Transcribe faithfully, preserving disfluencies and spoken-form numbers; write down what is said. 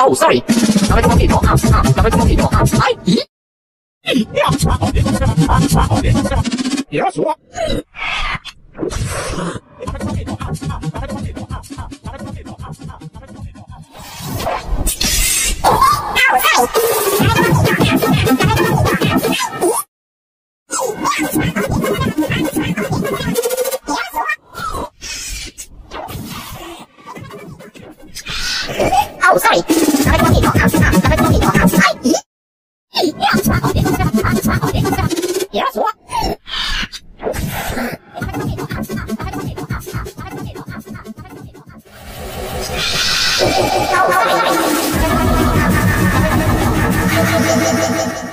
Oh, sorry. Dame un poquito. Ah, ah, dame un poquito. Ah, ay. ¿Y? Ya, suba. Oh, sorry. Dame un poquito. Ah, ah, dame un poquito. Ah, ay. ¿Y? Ya, suba. Oh, sorry.